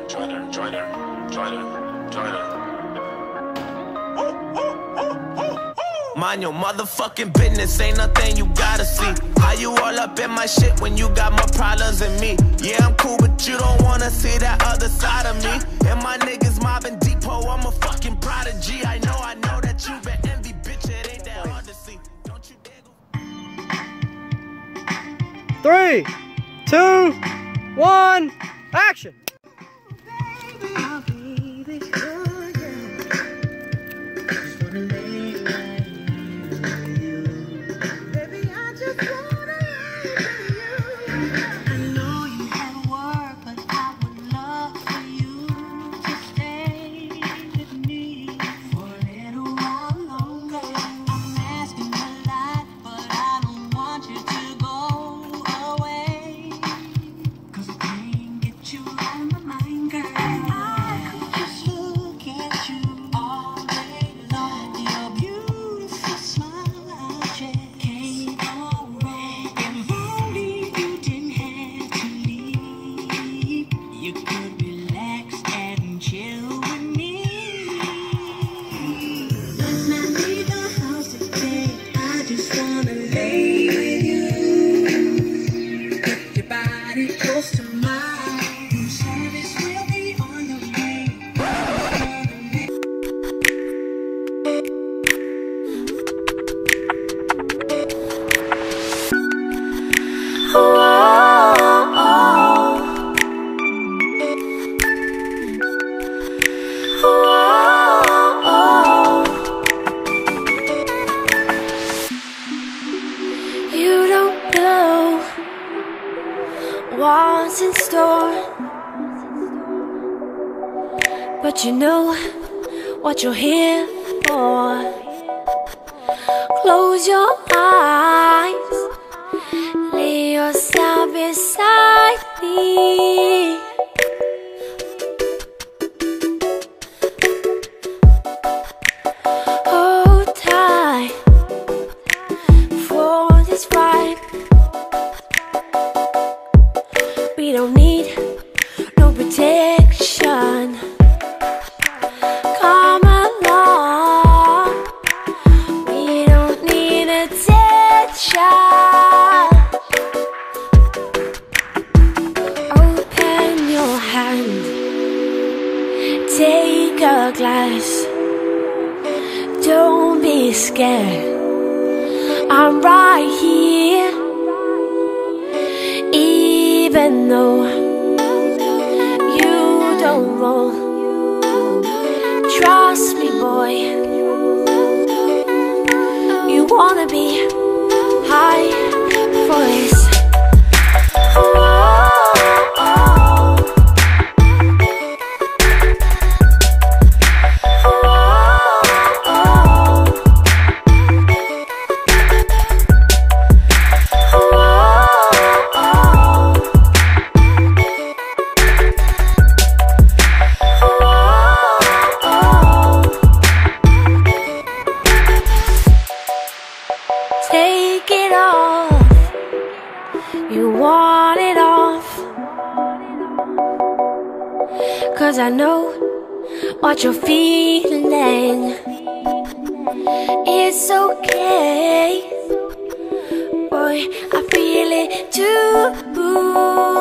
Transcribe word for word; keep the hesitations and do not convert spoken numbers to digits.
joiner, joiner, joiner, joiner. Mind your motherfucking business, ain't nothing you gotta see. How you all up in my shit when you got more problems than me? Yeah, I'm cool, but you don't wanna see that other side of me. And my niggas mobbing depot, I'm a fucking prodigy. I know, I know that you been envy, bitch, it ain't that hard to see. Don't you dare go. Three, two, one, action! What's in store, but you know what you're here for. Close your eyes, lay yourself beside me. Hold tight for this ride. We don't need no protection. Come along, we don't need attention. Open your hand, take a glass. Don't be scared, I'm right here. Even though you don't roll, trust me, boy. You wanna be high for this. Take it off, you want it off, 'cause I know what you're feeling. It's okay, boy, I feel it too.